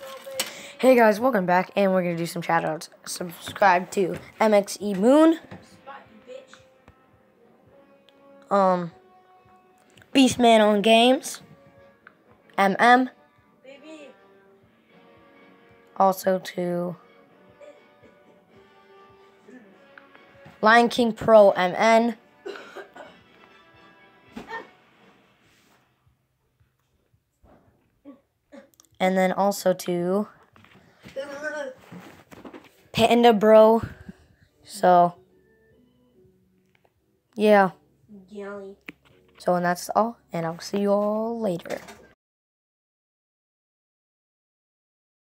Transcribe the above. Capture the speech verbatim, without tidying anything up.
Hey guys, welcome back, and we're gonna do some shoutouts. Subscribe to M X E Moon, um, Beastman on Games, M M, also to Lion King Pro M N, and then also to Panda Bro. So, yeah. So, and that's all, and I'll see you all later.